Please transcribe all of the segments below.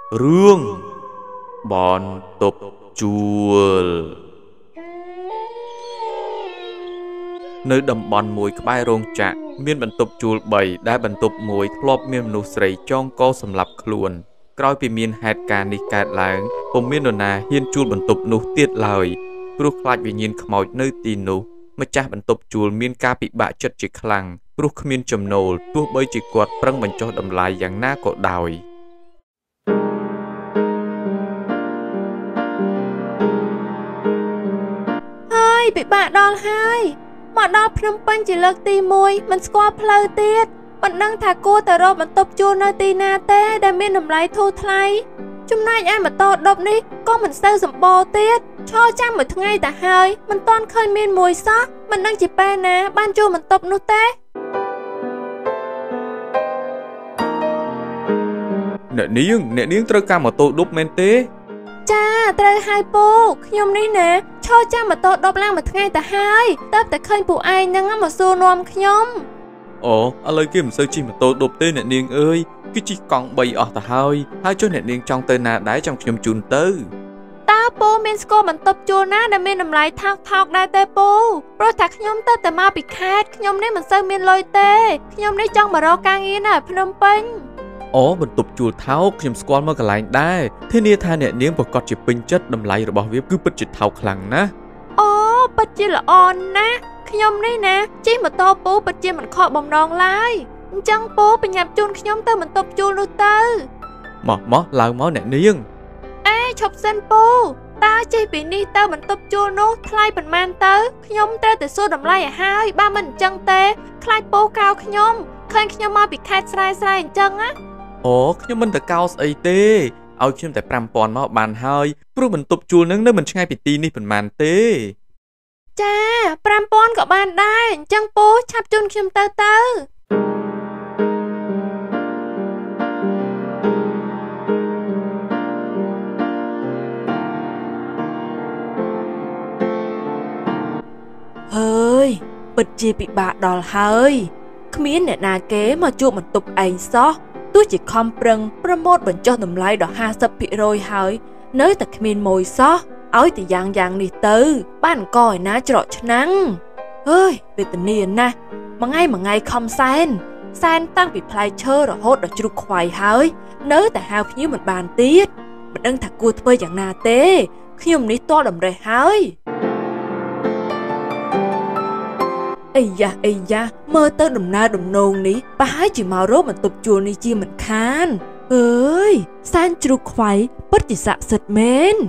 Rương Bọn tục chuột Nơi đầm bòn mùi cái bài rong chạc miên bần tục chuột bầy đã bần tục mùi thọp miên nụ srei trong co sầm lập khuôn Kroi pi miên hạt ca ni cạt láng Hồng miên nô nà hiên chuột bần tục nụ tiết lời Pruh khạch vì nhìn khmoj nơi tin nụ Mà chạc bần tục chuột miên ca bị bạ chất chỉ khlang Pruh miên chầm nôl tuốt bơi chỉ quạt prăng bần cho đầm lại dạng na cọ đòi Bị bạ đo hai mà đo Phnom Penh chỉ lược tì mùi mình score pleu tiết mình đang thả cua tờ rô mình tập chua nơi tì na tê để miên nằm lấy thu thay chúng nay ai mà to độc đi con mình sơ dùm bò tiết cho chăng một ngày ta hơi mình toàn khơi miên mùi xó mình đang chỉ bè nè ban chua mình tập nô tê nè niếng trơ ca mà tô đúc men tê cha trời hai bố nhom ní nè cho cha mà tôi đọc lang một ngày ta hai tấp tại khơi phụ ai nâng mà xô nom nhom ồ ở lời kia mình sơ chi mà tôi đọc tên nè niên ơi cái chi còn bày ở ta hai cho nè niên trong tên nà đái trong nhom chun tư ta bố men sco mình tập chun á đam men nằm lại thọc đai tê bố rồi thật nhom tớ tại ma bị khát nhom đấy mình sơ men lôi tê nhom đấy trong mà rau cang yên à Phnom Penh Ồ, mình tục chùa tháoខ្ញុំស្គាល់មកកន្លែងដែរធានាថាអ្នកនាងប្រកាសជាពេញចិត្តតម្លៃរបស់វាគឺពិតជាថោកខ្លាំងណាស់អូពិតជាល្អណាស់ខ្ញុំនេះណាជិះម៉ូតូពូពិតជាមិនខកបំណងឡើយអញ្ចឹងពូបញ្ញាប់ជូនខ្ញុំទៅបន្ទប់ជួលនោះទៅមកឡើងមកអ្នកនាងអេឈប់សិនពូតើជិះពីនេះទៅបន្ទប់ជួលនោះថ្លៃប៉ុន្មានទៅខ្ញុំត្រូវតែសួរតម្លៃឲ្យហើយបើមិនអញ្ចឹងទេខ្លាចពូកោវខ្ញុំឃើញខ្ញុំមកពីខេត្តស្រែអញ្ចឹងណាអូខ្ញុំមិនទៅកោស្អីទេឲ្យខ្ញុំតែ5000មកបានហើយព្រោះបន្ទប់ជួលនឹងនៅមិនឆ្ងាយពីទីនេះប៉ុន្មានទេចា5000ក៏បានដែរអញ្ចឹងពូឆាប់ជូនខ្ញុំទៅហើយពិតជាពិបាកដល់ហើយគ្មានអ្នកណាគេមកជួបបន្ទប់ឯងសោះទោះជាខំប្រឹងប្រម៉ូទបញ្ចុះតម្លៃដល់ 50% ហើយនៅតែគ្មានម៉ួយសោះឲ្យតែយ៉ាងនេះទៅបានអង្គឯណាច្រកឆ្នាំងអើយវេទនាណាស់មួយថ្ងៃខំសែនតាំងពីផ្លែឈើរហូតដល់ជ្រូកខ្វៃហើយនៅតែហៅភ្ញៀវមិនបានទៀតមិនដឹងថាគួរធ្វើយ៉ាងណាទេខ្ញុំនេះតតម្រេះហើយអីយ៉ាមើលទៅដំណើរដំណងនេះប្រហែលជាមករកបន្ទប់ជួលនេះជាមិនខានអើយសែនជ្រូកខ្វៃពិតជាស័ក្តិសិទ្ធិមែន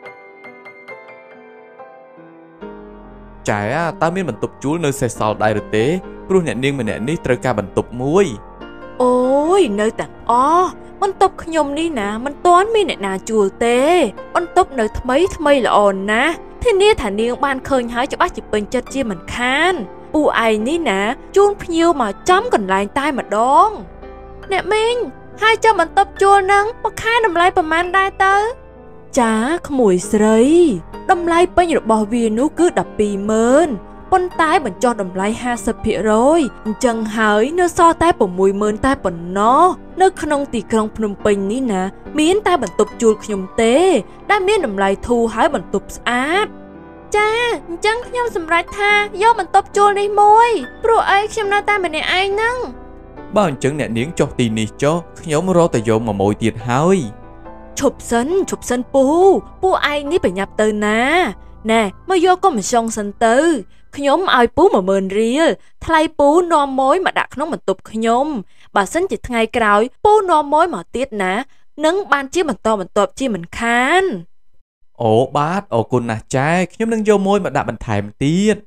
ចែតើមានបន្ទប់ជួលនៅសេសសល់ដែរឬទេព្រោះអ្នកនាងម្នាក់នេះត្រូវការបន្ទប់មួយអូយនៅទាំងអស់បន្ទប់ខ្ញុំនេះណាមិនទាន់មានអ្នកណាជួលទេបន្ទប់នៅថ្មីល្អណាស់ធានាថានាងបានឃើញហើយច្បាស់ជាពេញចិត្តជាមិនខានពូឯងនេះណាជូនភ្ញៀវមកចំកន្លែងតែម្ដងអ្នកមីងហើយចាំបន្ទប់ជួលនឹងមួយខែតម្លៃប្រហែលដែរទៅចាក្មួយស្រីតម្លៃពេញរបស់វានោះគឺ120,000ប៉ុន្តែបញ្ចុះតម្លៃ 50% អញ្ចឹងហើយនៅសល់តែ 60,000 តែប៉ុណ្ណោះនៅក្នុងទីក្រុងភ្នំពេញនេះណាមានតែបន្ទប់ជួលខ្ញុំទេដែលមានតម្លៃធូរហើយបន្ទប់ស្អាតចាអញ្ចឹងខ្ញុំសម្រេចថាយកបន្ទប់ជួលនេះមួយព្រោះអីខ្ញុំនៅតែម្នាក់ឯងហ្នឹងបើអញ្ចឹងអ្នកនាងចុះទីនេះចុះខ្ញុំរកតែយកមកមួយទៀតហើយឈប់សិនពូឯងនេះប្រញាប់ទៅណាណែមកយកកុំចុងសិនទៅខ្ញុំឲ្យពូ10000រៀលថ្លៃពូនាំម៉ួយមកដាក់ក្នុងបន្ទប់ខ្ញុំបើសិនជាថ្ងៃក្រោយពូនាំម៉ួយមកទៀតណានឹងបានជាបន្តបន្ទាប់ជាមិនខានអូបាទអរគុណណាស់ចែខ្ញុំនឹងយកមួយមកដាក់បន្ថែមទៀត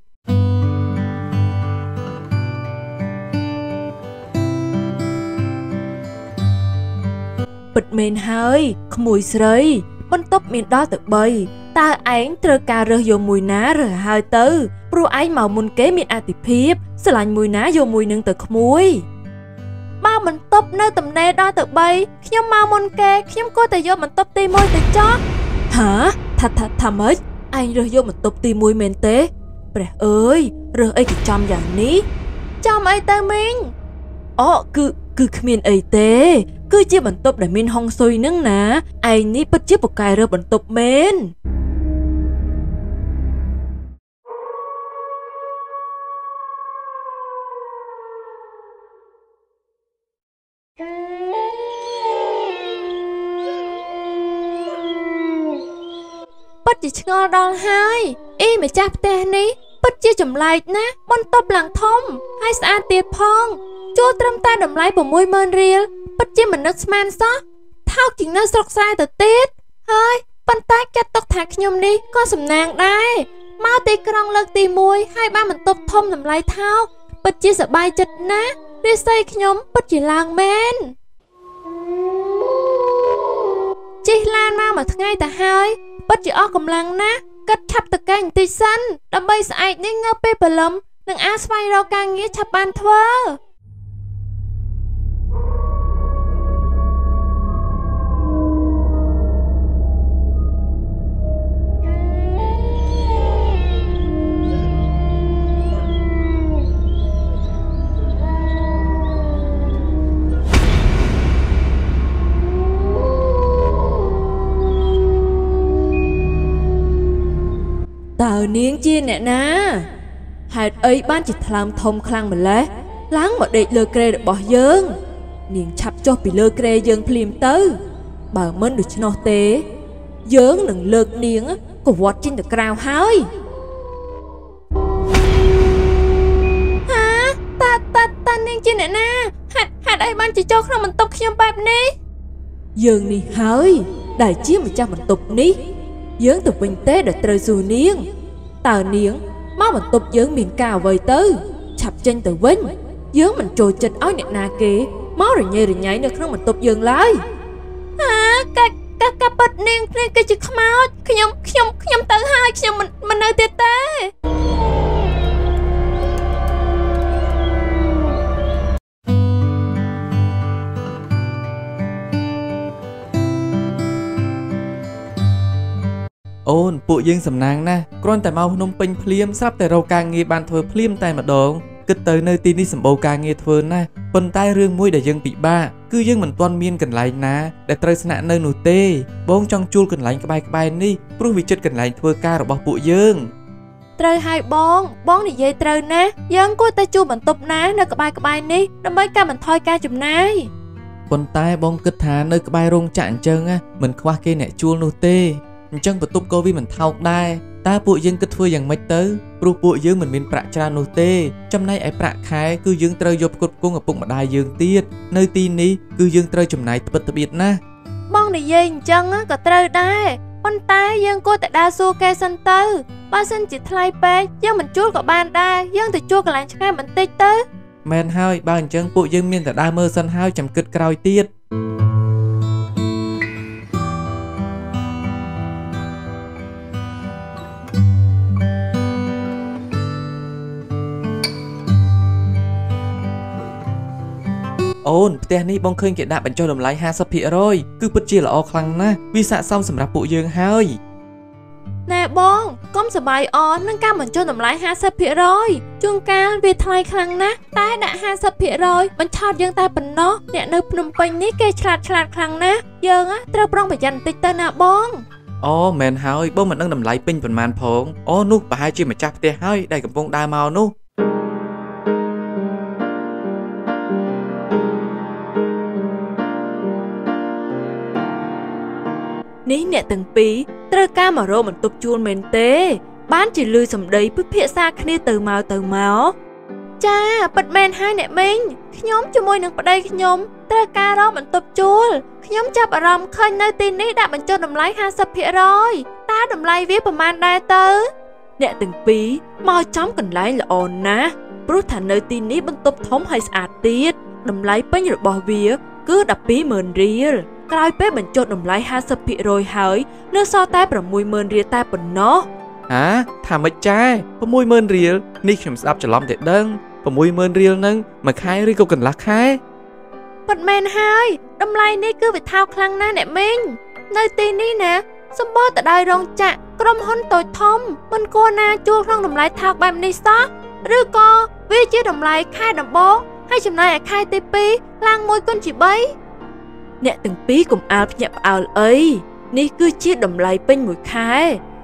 ពិតមែនហើយក្មួយស្រីបន្ទប់មានដល់ទៅ3តើឯងត្រូវការរើសយកមួយណារើសហើយទៅព្រោះឯងមកមុនគេមានអាទិភាពស្រឡាញ់មួយណាយកមួយនឹងទៅក្មួយបើបន្ទប់នៅតំណេដល់ទៅ3ខ្ញុំមកមុនគេខ្ញុំគួរតែយកបន្ទប់ទី1ទៅចោះហាថាម៉េចឯងរើសយកបន្ទប់ទី1មែនទេព្រះអើយរើសអីក៏ចំយ៉ាងនេះចំអីទៅមីងអូគឺគ្មានអីទេគឺជាបន្ទប់ដែលមានហុងស៊ុយនឹងណាឯងនេះពិតជាពូកែរើសបន្ទប់មែនពិតជាឆ្ងល់ដល់ហើយអ៊ីម្ចាស់ផ្ទះនេះពិតជាចម្លែកណាស់បន្ទប់ឡើងធំហើយស្អាតទៀតផងជួលត្រឹមតែតម្លៃ 60000 រៀលពិតជាមិននឹកស្មានសោះថោកជាងនៅស្រុកស្រែទៅទៀតហើយប៉ុន្តែចាត់ទុកថាខ្ញុំនេះក៏សំណាងដែរមកទីក្រុងលើកទី1ហើយបានបន្ទប់ធំតម្លៃថោកពិតជាសប្បាយចិត្តណាស់រាសីខ្ញុំពិតជាឡើងមែនជិះឡានមកមួយថ្ងៃទៅហើយពិតជាអស់កម្លាំងណាស់គិតឆាប់ទៅកែបន្តិចសិនដើម្បីស្អែកនេះងើបពេលព្រលឹមនឹងអាចស្វែងរកការងារឆាប់បានធ្វើតើនាងជាអ្នកណាហេតុអីបានជាថ្លើមធំខ្លាំងម្ល៉េះឡើងមកដេកលើគ្រែរបស់យើងនាងឆាប់ចុះពីលើគ្រែយើងភ្លាមទៅបើមិនដូច្នោះទេយើងនឹងលើកនាងកវត្តចេញទៅក្រៅហើយតានាងជាអ្នកណាហេតុអីបានជាចូលក្នុងបន្ទប់ខ្ញុំបែបនេះយើងនេះហើយដែលជាម្ចាស់បន្ទប់នេះយើងទៅវិញទេដែលត្រូវសួរនាងតើនាងមកបន្ទប់យើងមានការអ្វីទៅឆាប់ចេញទៅវិញយើងមិនចូលចិត្តឲ្យអ្នកណាគេមករញ៉េរញ៉ៃនៅក្នុងបន្ទប់យើងឡើយកាពិតនាងគឺជាខ្មោចខ្ញុំទៅហើយខ្ញុំមិននៅទៀតទេអូនពួកយើងសំណាងណាស់គ្រាន់តែមកភ្នំពេញភ្លាមស្រាប់តែរកការងារបានធ្វើភ្លាមតែម្ដងគិតទៅនៅទីនេះសម្បូរការងារធ្វើណាស់ប៉ុន្តែរឿងមួយដែលយើងពិបាកគឺយើងមិនទាន់មានកន្លែងណាដែលត្រូវស្នាក់នៅនោះទេបងចង់ជួលកន្លែងក្បែរៗនេះព្រោះវាជិតកន្លែងធ្វើការរបស់ពួកយើងត្រូវហើយបងនិយាយត្រូវណាស់យើងគួរតែជួលបន្ទប់ណានៅក្បែរនេះដើម្បីកាត់បន្ថយការចំណាយប៉ុន្តែបងគិតថានៅក្បែររោងចក្រអញ្ចឹងមិនខ្វះគេអ្នកជួលនោះទេអញ្ចឹងបន្ទប់ក៏វាមិនថោកដែរតើពួកយើងគិតធ្វើយ៉ាងម៉េចទៅព្រោះពួកយើងមិនមានប្រាក់ច្រើននោះទេចំណែកឯប្រាក់ខែគឺយើងត្រូវយកផ្គត់ផ្គង់ឪពុកម្ដាយយើងទៀតនៅទីនេះគឺយើងត្រូវចំណាយត្បិតត្បៀតណាស់បងនិយាយអញ្ចឹងក៏ត្រូវដែរប៉ុន្តែយើងគួរតែដើរសួរគេសិនទៅបើសិនជាថ្លៃពេកយើងមិនជួលក៏បានដែរយើងទៅជួលកន្លែងឆ្ងាយបន្តិចទៅមែនហើយបើអញ្ចឹងពួកយើងមានតែដើរមើលសិនហើយចាំគិតក្រោយទៀតអូនផ្ទះនេះបងឃើញគេដាក់បញ្ចុះតម្លៃ 50% គឺពិតជាល្អខ្លាំងណាស់វាស័ក្តិសមសម្រាប់ពួកយើងហើយណែបងកុំសប្បាយអរនឹងការបញ្ចុះតម្លៃ 50% ជួនកាលវាថ្លៃខ្លាំងណាស់តែដាក់ 50% បញ្ឆោតយើងតែប៉ុណ្ណោះអ្នកនៅភ្នំពេញនេះគេឆ្លាតខ្លាំងណាស់យើងត្រូវប្រុងប្រយ័ត្នបន្តិចទៅណាបងអូមែនហើយបងមិនដឹងតម្លៃពេញប៉ុន្មានផងអូនោះប្រហែលជាម្ចាស់ផ្ទះហើយដែលកំពុងដើរមកនោះនេះអ្នកទាំងពីរត្រូវការមករកបន្ទប់ជួលមែនទេបានជាលឺសម្ដីពិភាក្សាគ្នាទៅមកចាពិតមែនហើយអ្នកមីងខ្ញុំជាមួយនឹងប្តីខ្ញុំត្រូវការរកបន្ទប់ជួលខ្ញុំចាប់អារម្មណ៍ឃើញនៅទីនេះដាក់បញ្ចុះតម្លៃ 50% តើតម្លៃវាប្រមាណដែរទៅអ្នកទាំងពីរមកចំកន្លែងល្អណាស់ព្រោះថានៅទីនេះបន្ទប់ធំហើយស្អាតទៀតតម្លៃពេញរបស់វាគឺ 120,000 រៀលក្រោយពេលបញ្ចុះតម្លៃ 50% ហើយនៅសល់តែ 60,000 រៀលតែប៉ុណ្ណោះថាម៉េចចា 60,000 រៀលនេះខ្ញុំស្ដាប់ច្រឡំតែដឹង 60,000 រៀលហ្នឹងមួយខែឬក៏កន្លះខែពិតមែនហើយតម្លៃនេះគឺវាថោកខ្លាំងណាស់អ្នកមីងនៅទីនេះណាសម្បូរទៅដោយរោងចក្រក្រុមហ៊ុនតូចធំមិនគួរណាជួលក្នុងតម្លៃថោកបែបនេះសោះឬក៏វាជាតម្លៃខែដំបូងហើយចំណាយឲ្យខែទី2ឡើង1 គុណជា3 អ្នកទាំងពីរកុំអាលភ្ញាក់ផ្អើលអីនេះគឺជាតម្លៃពេញមួយខែ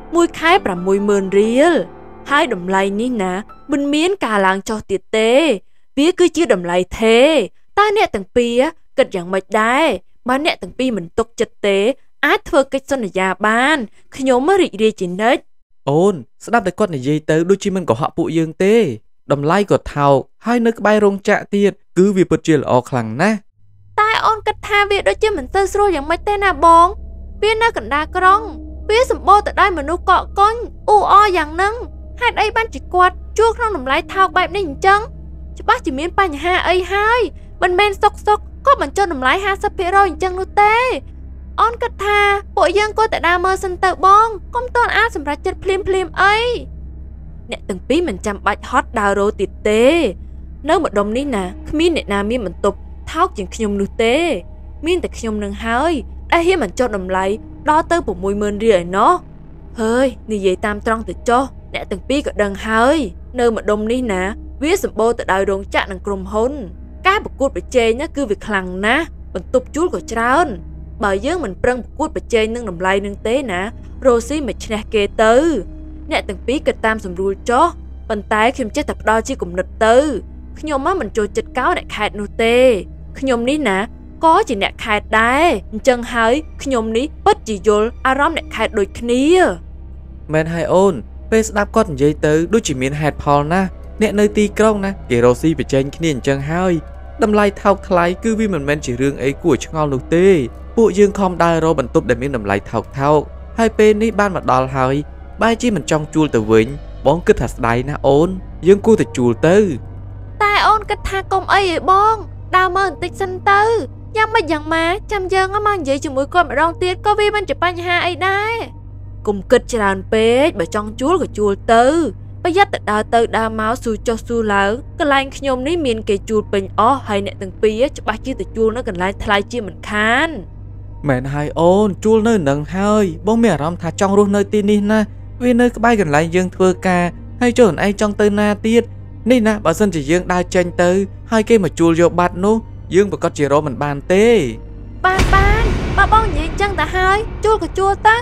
60000រៀលហើយតម្លៃនេះណាមិនមានការឡើងចុះទៀតទេវាគឺជាតម្លៃថេតើអ្នកទាំងពីរគិតយ៉ាងម៉េចដែរបើអ្នកទាំងពីរមិនទុកចិត្តទេអាចធ្វើកិច្ចសន្យាបានខ្ញុំរីករាយជានិច្ចអូនស្ដាប់តែគាត់និយាយទៅដូចជាមិនកុហកពួកយើងទេតម្លៃក៏ថោកហើយនៅក្បែររោងចក្រទៀតគឺវាពិតជាល្អខ្លាំងណាស់តែអូនគិតថាវាដូចជាមិនទៅស្រួលយ៉ាងម៉េចទេណាបងវានៅកណ្ដាលក្រុងវាសម្បូរទៅដោយមនុស្សកកកុញអ៊ូអយ៉ាងហ្នឹងហេតុអីបានជាគាត់ជួលក្នុងតម្លៃថោកបែបនេះអញ្ចឹងច្បាស់ជាមានបញ្ហាអីហើយមិនមែនសុកក៏បញ្ចុះតម្លៃ 50% អញ្ចឹងនោះទេអូនគិតថាពួកយើងគួរតែដើរមើលសិនទៅបងកុំតន់អាចសម្រេចចិត្តភ្លាមអីអ្នកទាំងពីរមិនចាំបាច់ហត់ដើររោទៀតទេនៅម្ដុំនេះណាគ្មានអ្នកណាមានបន្ទប់ថោកជាងខ្ញុំនោះទេមានតែខ្ញុំនឹងហើយដែលហ៊ានបញ្ចុះតម្លៃដល់ទៅ60000រៀលឯណោះហើយនិយាយតាមត្រង់ទៅចុះអ្នកទាំងពីរក៏ដឹងហើយនៅម្ដុំនេះណាវាសម្បូរទៅដោយរោងចក្រនិងក្រុមហ៊ុនការប្រកួតប្រជែងណាគឺវាខ្លាំងណាស់បន្ទប់ជួលក៏ច្រើនបើយើងមិនប្រឹងប្រកួតប្រជែងនឹងតម្លៃនឹងទេណារ៉ូស៊ីមិនឈ្នះគេទៅអ្នកទាំងពីរគិតតាមសម្រួលចុះប៉ុន្តែខ្ញុំចេះតែផ្ដល់ជាគំនិតទៅខ្ញុំមិនចូលចិត្តកោអ្នកខេតនោះទេខ្ញុំនេះណាក៏ជាអ្នកខេតដែរអញ្ចឹងហើយខ្ញុំនេះពិតជាយល់អារម្មណ៍អ្នកខេតដូចគ្នាមែនហើយអូនពេលស្ដាប់គាត់និយាយទៅដូចជាមានហេតុផលណាស់អ្នកនៅទីក្រុងណាគេរ៉ូស៊ីប្រជែងគ្នាអញ្ចឹងហើយតម្លៃថោកថ្លៃគឺវាមិនមែនជារឿងអីគួរឆ្ងល់នោះទេពួកយើងខំដើររកបន្ទប់ដែលមានតម្លៃថោកហើយពេលនេះបានមកដល់ហើយបែរជាមិនចង់ជួលទៅវិញបងគិតថាស្ដាយណាអូនយើងគួរតែជួលទៅតែអូនគិតថាកុំអីឯបងដើរមើលបន្តិចសិនទៅយ៉ាងម៉េចយ៉ាងម៉ាចាំយើងមកនិយាយជាមួយគាត់ម្ដងទៀតក៏វាមិនជាបញ្ហាអីដែរកុំគិតច្រើនពេកបើចង់ជួលក៏ជួលទៅប្រយ័ត្នតែដើរទៅដើរមកស៊ូចុះស៊ូឡើងកន្លែងខ្ញុំនេះមានគេជួលពេញអស់ហើយអ្នកទាំងពីរច្បាស់ជាទៅជួលនៅកន្លែងថ្លៃជាមិនខានមែនហើយអូនជួលនៅនឹងហើយបងមានអារម្មណ៍ថាចង់រស់នៅទីនេះណាវានៅក្បែរកន្លែងយើងធ្វើការហើយចុះឯងចង់ទៅណាទៀតនេះណាបើសិនជាយើងដើរចេញទៅហើយគេមកជួលយកបាត់នោះយើងប្រកាសជារកមិនបានទេបានបើបងនិយាយចឹងទៅហើយជួលក៏ជួលទៅ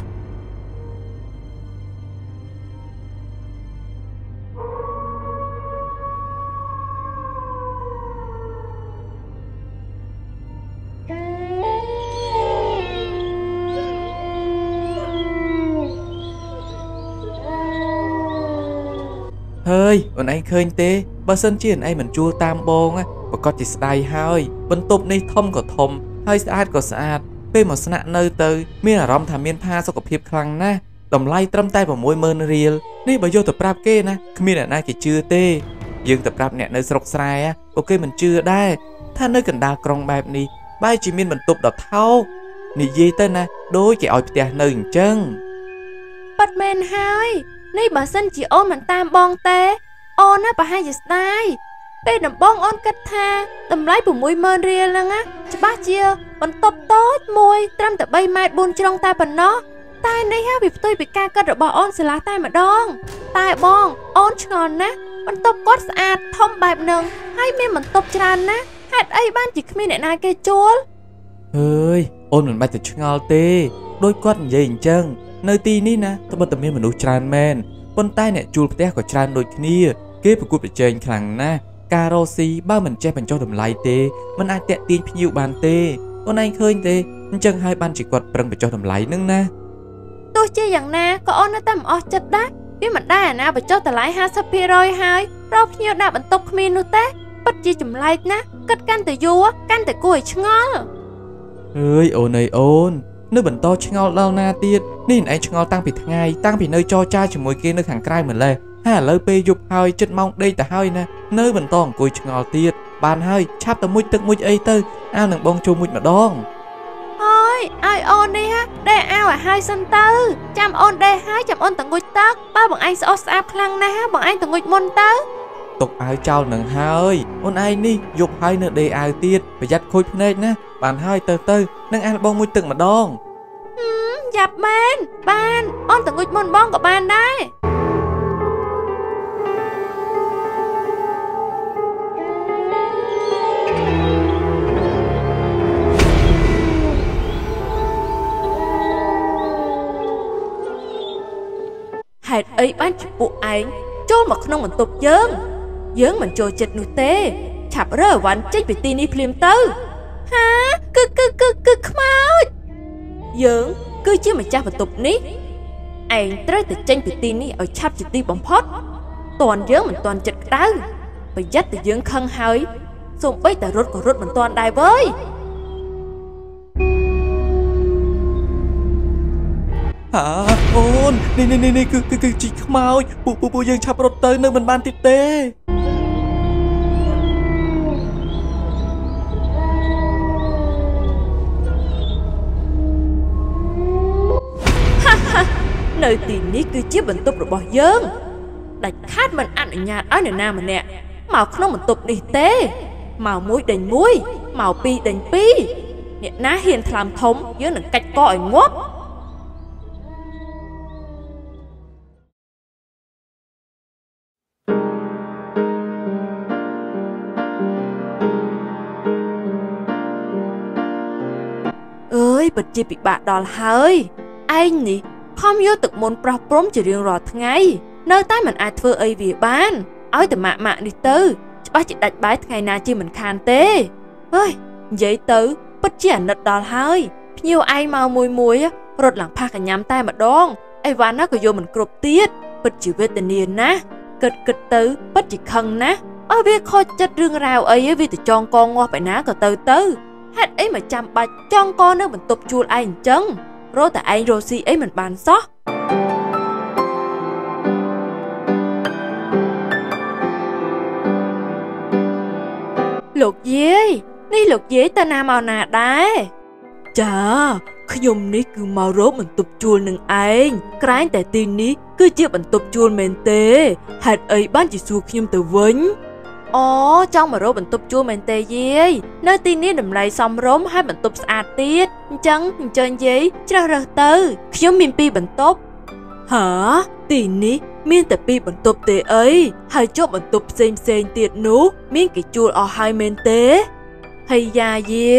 ហើយអូនឯងឃើញទេបើសិនជាអូនឯងមិនជួលតាមបងប្រកាសជាស្ដាយហើយបន្ទប់នេះធំក៏ធំហើយស្អាតក៏ស្អាតពេលមកស្នាក់នៅទៅមានអារម្មណ៍ថាមានផាសុខភាពខ្លាំងណាស់តម្លៃត្រឹមតែ60000រៀលនេះបើយកទៅប្រាប់គេណាគ្មានអ្នកណាគេជឿទេយើងទៅប្រាប់អ្នកនៅស្រុកស្រែពួកគេមិនជឿដែរថានៅកណ្ដាលក្រុងបែបនេះបែរជាមានបន្ទប់ដ៏ថោកនិយាយទៅណាដូចគេឲ្យផ្ទះនៅអញ្ចឹងប៉ាត់មែនហើយនេះបើសិនជាអូនមិនតាមបងទេអូនណាប្រហែលជាស្ដាយពេលដំបងអូនគិតថាតម្លៃ60000រៀលហ្នឹងណាច្បាស់ជាបន្ទប់តូចមួយត្រឹមតែ3ម៉ែត្រ4ជ្រុងតែប៉ុណ្ណោះតែនេះវាផ្ទុយពីការគិតរបស់អូនស្រឡះតែម្ដងតែបងអូនឆ្ងល់ណាស់បន្ទប់គាត់ស្អាតធំបែបហ្នឹងហើយមានបន្ទប់ច្រើនណាស់ហេតុអីបានជាគ្មានអ្នកណាគេជួលអើយអូនមិនបាច់ទៅឆ្ងល់ទេដូចគាត់និយាយអញ្ចឹងនៅទីនេះណាត្បិតតែមានមនុស្សច្រើនមែនប៉ុន្តែអ្នកជួលផ្ទះក៏ច្រើនដូចគ្នាគេប្រកួតប្រជែងខ្លាំងណាស់ការរកស៊ីបើមិនចេះបញ្ចុះតម្លៃទេមិនអាចតាក់ទាញភ្ញៀវបានទេអូនឯងឃើញទេអញ្ចឹងហើយបានជាគាត់ប្រឹងបញ្ចុះតម្លៃនឹងណាទោះជាយ៉ាងណាក៏អូននៅតែមិនអស់ចិត្តដែរវាមិនដែរអាណាបញ្ចុះតម្លៃ 50% ហើយរកភ្ញៀវដាក់បន្ទប់គ្មាននោះទេពិតជាចម្លែកណាស់គិតកាន់តែយូរកាន់តែគួរឲ្យឆ្ងល់អើយអូនអើយអូននៅបន្តឆ្ងល់ដល់ណាទៀតនេះឯងឆ្ងល់តាំងពីថ្ងៃតាំងពីនៅចរចាជាមួយគេនៅខាងក្រៅម្លេះហើយឥឡូវពេលយប់ហើយចិត្តម៉ោងដេកទៅហើយណានៅបន្តអង្គុយឆ្ងល់ទៀតបានហើយឆាប់ទៅមុជទឹកមុជអីទៅអាវនឹងបងចូលមុជម្ដងហើយឲ្យអូននេះដេកអាវឲ្យហើយសិនទៅចាំអូនដេកហើយចាំអូនទៅងុយទឹកបើបងឯងស្អុះស្អាតខ្លាំងណាស់បងឯងទៅងុយមុនទៅទុកអាវចោលនឹងហើយអូនឯងនេះយប់ហើយនៅដេកអាវទៀតប្រយ័ត្នខូចភ្នែកណាបានហើយទៅនឹងអានបងមុជទឹកម្ដងយ៉ាប់មែនបានអូនទៅងុយមុនបងក៏បានដែរ Hạt ấy bán chỉ bộ anh chôn mà không mình tục dưỡng mình trôi chật nụ tê chạp rơ ván chết vì tin đi phim tư. Hả? Cứ mau dưỡng cứ chứ mà cha và tục ní anh tới từ tranh vì tin đi ở chạp chỉ ti bóng phót toàn dưỡng mình toàn chật tao bởi dắt từ dưỡng khăn hơi xong bây ta rốt mình toàn đài với. Hả? Ôn, nè, cứ chị mau, bù dương chạp rốt tới nơi mình ban tiết tê. Nơi tìm ní cứ chiếc bình tục rồi bỏ dương đạch khát mình ăn ở nhà ở nơi nào mà nè màu không mình tục đi tê màu muối đánh muối màu pi đánh pi nè ná hiền làm thống dưới nâng cách coi ngốc. Ơi bật chi bị bạn đòi hơi anh nè không vô thực môn pro prom chỉ riêng rõ ngay nơi tay mình ai thưa ấy vì bán ơi từ mạng đi tư bác chị đặt bái ngày nào chi mình khan tê ơi giấy tứ bất chỉ nật đòi hơi nhiều ai mau mùi á rồi lặng pha cả nhắm tay mà đón ai ván nó có vô mình cột tiết bất chỉ về tình niên ná kịch tứ bất chỉ khăn ná ở biết khôi chất riêng rào ấy vì từ chọn con ngoa phải ná cả từ hết ấy mà chăm bạch chọn con nữa mình tục chua anh chân rồi tại anh Rosie ấy mình bán sót. Lục dế ta nam màu nà đá. Chà, khuyôm ní cứ màu rốt mình tục chua nâng anh. Cái tại tin ní cứ chiếc mình tục chua mền tê. Hạt ấy bán chỉ xua khuyôm từ vĩnh. Ồ, trong mà rốt mình tục chua mền tê dê. Nơi tin ní đầm lấy xong rốm hai mình tục sạch tiết. Chân chơi gì cho ra tư khuyôm mình pi mình tốt. Hả? Tin ní miên tập pi mình tục tê ấy. Hai chốt mình tục xem tiệt nú. Miên cái chua ở hai mền tê. Hay da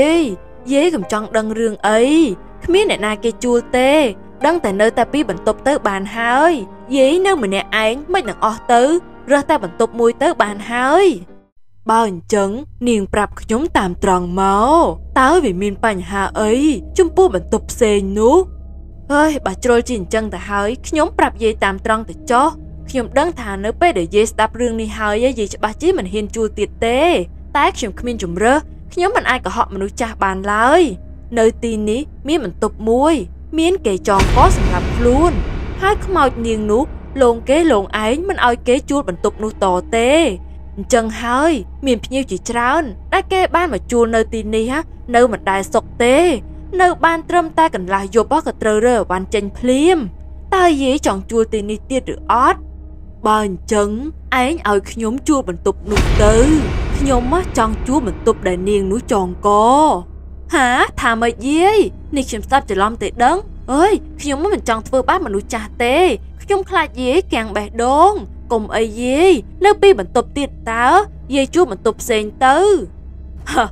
dế cầm trong đăng rương ấy miếng này na cây chua tê đăng tại nơi ta pi bẩn tục tới bàn hơi dế nếu mình nè án mấy nặng o tứ ra ta bẩn tục mùi tới bàn hơi bao hình chấn niềng prap nhóm tạm tròn máu táo vì miền bánh hà ấy chung pu bẩn tục xên nú ơi bà trôi trên chân ta hơi nhóm prap dế tạm tròn ta cho nhóm đăng thà nơi bé để dế đáp rương đi hơi gì cho bà chí mình hiên chua tiệt tê tác nhóm khuyên chùm rơ nhóm mình ai cả họ mà nuôi cha bàn lời nơi tin ní miếng mình tục muôi miếng kề tròn có sẵn làm luôn hai không mau niềng nú lồn kế lồn ấy mình ai kế chuột mình tục nuôi tò tê chân hơi miền nhiều chỉ trơn đã kê ban mà chua nơi tin ní ha nơi mình đài sọc tê nơi ban trâm ta cần lại vô bó cả trơ rơ ban chân phim ta dễ chọn chua tin ní tiết được ót bàn chân ấy ai nhóm chua mình tục nuôi tư nhóm á chọn chúa mình tục đại niên núi tròn co hả thà mày gì nị xem sắp chỉ lom tệ đấng ơi nhóm mình chọn thưa bác mà núi trà tê nhóm khai gì càng bè đôn cùng ấy gì nếu bi mình tục tiệt táo dây chúa mình tục xèn tư ha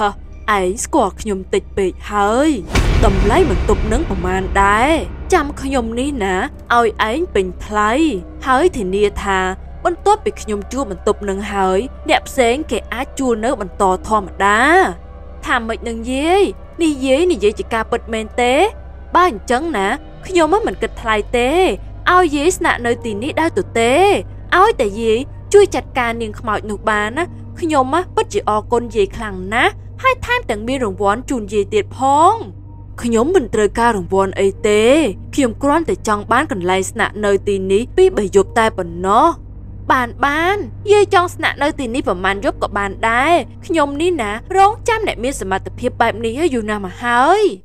ấy squat nhóm tịch bị hơi tầm lấy mình tục nâng của màn đá chăm nhóm ní nè ôi ấy bình play hơi thì nia thà bánh tốt bị nhóm chua mình tục nâng hơi đẹp sáng kẻ á chua nếu mình to thò mà đá thàm mệt nâng dế ni dế chỉ ca bật men tế ba hình chấn nè nhóm mất mình kịch thay tế ao dế nạ nơi tìm ní đau tụt tế ao tại dế chui chặt ca niềng khmạo nục bán á nhóm á bất chỉ o con dế khẳng ná hai tham tặng miên rồng vón chùn dế tiệt phong nhóm mình trời ca rồng vón ấy tế khiêm con tại trong bán cần lấy nạ nơi tìm ní bị bày dục tai bẩn nó bàn dây trong sạ nơi tìm ní và man giúp của bàn đai nhom ní nè rong chăm này miên sờ mặt tập hiệp bài níอยู่nào mà hơi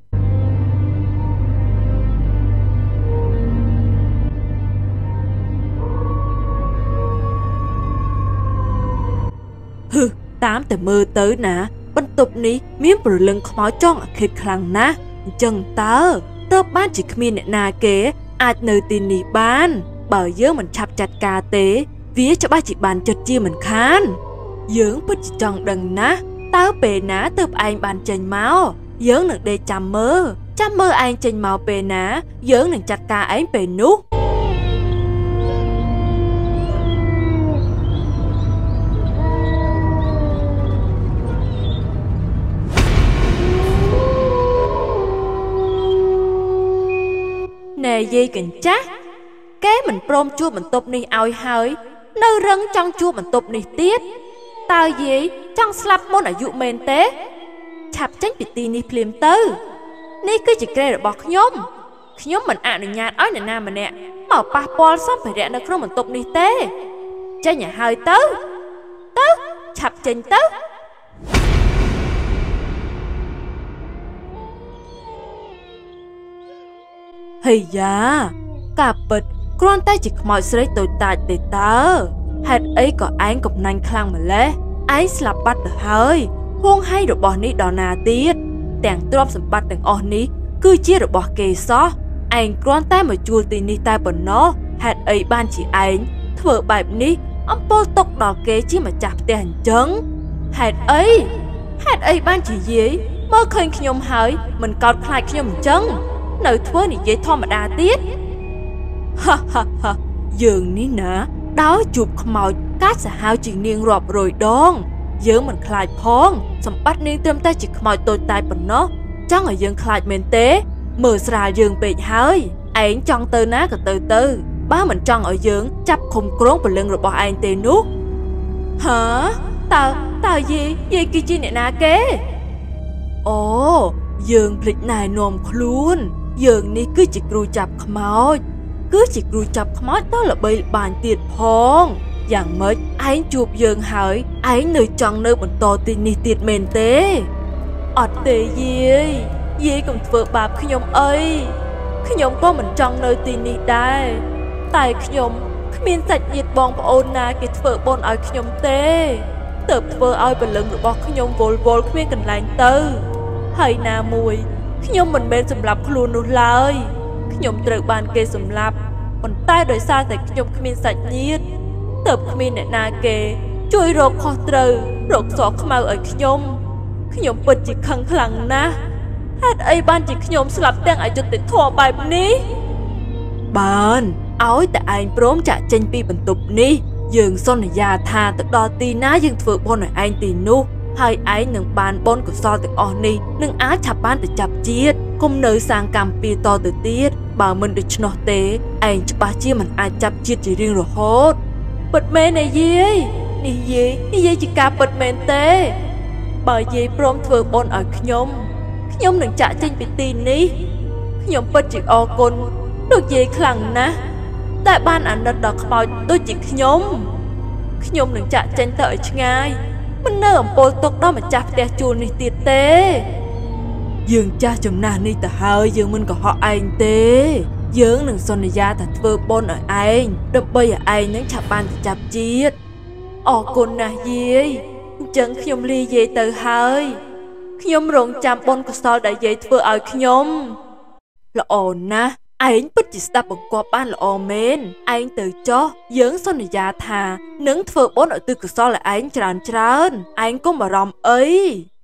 hừ tám tờ mơ tới nè bận tục ní miên bờ lưng khó trong khệt khăng ná chân tớ ban chỉ miên nè na kế ai nơi tìm ní ban bởi dương mình chập chặt cà tế vía cho ba chị bàn chật chia mình khán dưỡng bất chỉ chọn đằng ná tao bề ná tập anh bàn chành máu dưỡng nâng để chăm mơ anh chành máu bề ná dưỡng nâng chặt ca ấy bề nút យាយកញ្ចាស់គេមិនព្រមជួបបន្ទប់នេះឲ្យហើយនៅរឹងចង់ជួបបន្ទប់នេះទៀតតើយាយចង់ស្លាប់មុនអាយុមែនទេឆាប់ចេញពីទីនេះភ្លាមទៅនេះគឺជាក្រែរបស់ខ្ញុំមិនអនុញ្ញាតឲ្យនរណាម្នាក់មកប៉ះពាល់សម្ភារៈនៅក្នុងបន្ទប់នេះទេចេញឲ្យហើយទៅឆាប់ចេញទៅហេយ៉ាការពិតគ្រាន់តែជាខ្មោចស្រីតូចតាចទេតើហេតុអីក៏ឯងកំណាញ់ខ្លាំងម្ល៉េះឯងស្លាប់បាត់ទៅហើយហួងហែងរបស់នេះដល់ណាទៀតទាំងទ្រព្យសម្បត្តិទាំងអស់នេះគឺជារបស់គេសោះឯងគ្រាន់តែមកជួលទីនេះតែប៉ុណ្ណោះហេតុអីបានជាឯងធ្វើបែបនេះអំពើទុកដល់គេជាម្ចាស់ផ្ទះអញ្ចឹងហេតុអីបានជាយាយមើលឃើញខ្ញុំហើយមិនកោតខ្លាចខ្ញុំអញ្ចឹងនៅធ្វើនិយាយធម្មតាទៀតហាយើងនេះណាដោយជួបខ្មោចកាចសាហាវជាងនាងរាប់រយដងយើងមិនខ្លាចផងសម្បត្តិនាងត្រឹមតែជាខ្មោចតូចតាចប៉ុណ្ណោះចង់ឲ្យយើងខ្លាចមែនទេមើលស្រាលយើងពេកហើយឯងចង់ទៅណាក៏ទៅបើមិនចង់ឲ្យយើងចាប់ឃុំគ្រងព្រលឹងរបស់ឯងទេនោះហាតើយាយគឺជាអ្នកណាគេអូយើងភ្លេចណែនាំខ្លួនយើងនេះគឺជាគ្រូចាប់ខ្មោចតើល្បីល្បាញទៀតផងយ៉ាងម៉េចឯងជួបយើងហើយឯងនៅចង់នៅបន្តទីនេះទៀតមែនទេអត់ទេយាយកុំធ្វើបាបខ្ញុំអីខ្ញុំក៏មិនចង់នៅទីនេះដែរតែខ្ញុំគ្មានសាច់ញាតិបងប្អូនណាគេធ្វើបុណ្យឲ្យខ្ញុំទេទើបធ្វើឲ្យព្រលឹងរបស់ខ្ញុំវល់គ្មានកន្លែងទៅហើយណាមួយខ្ញុំមិនមែនសម្លាប់ខ្លួននោះឡើយខ្ញុំត្រូវបានគេសម្លាប់ប៉ុន្តែដោយសារតែខ្ញុំគ្មានសាច់ញាតិទើបគ្មានអ្នកណាគេជួយរកខុសត្រូវរកសក់ខ្មៅឲ្យខ្ញុំពិតជាខឹងខ្លាំងណាស់ហេតុអីបានជាខ្ញុំស្លាប់ទាំងអយុត្តិធម៌បែបនេះបានឲ្យតែឯងព្រមចាក់ចេញពីបន្ទប់នេះយើងសន្យាថាទៅដល់ទីណាយើងធ្វើបុណ្យឲ្យឯងទីនោះហើយឯងនឹងបានបុណ្យកុសលទាំងអស់នេះនឹងអាចឆាប់បានទៅចាប់ជាតិកុំនៅសាងកម្មពៀតទៅទៀតបើមិនដូច្នោះទេឯងច្បាស់ជាមិនអាចចាប់ជាតិជារៀងរហូតពិតមែនទេយាយនេះយាយជាការពិតមែនទេបើយាយព្រមធ្វើបុណ្យឲ្យខ្ញុំនឹងចាក់ចេញពីទីនេះខ្ញុំពិតជាអរគុណលោកយាយខ្លាំងណាស់តែបានអាណិតដល់ខ្មោចដូចជាខ្ញុំនឹងចាក់ចេញទៅឲ្យឆ្ងាយមិននៅអំពើទុកដល់ម្ចាស់ផ្ទះជួលនេះទៀតទេយើងចាស់ចំណាស់នេះទៅហើយយើងមិនកុហកឯងទេយើងនឹងសន្យាថាធ្វើបុណ្យឲ្យឯងដើម្បីឲ្យឯងនឹងឆាប់បានទៅចាប់ជាតិអរគុណណាស់យាយអញ្ចឹងខ្ញុំលាយាយទៅហើយខ្ញុំរងចាំបុណ្យកុសលដែលយាយធ្វើឲ្យខ្ញុំល្អណាស់ឯងពិតជាស្ដាប់បង្គាប់បានល្អមែនឯងទៅចុះយើងសន្យាថានឹងធ្វើបុណ្យឧទ្ទិសកុសលឲ្យឯងច្រើនឯងកុំបារម្ភអី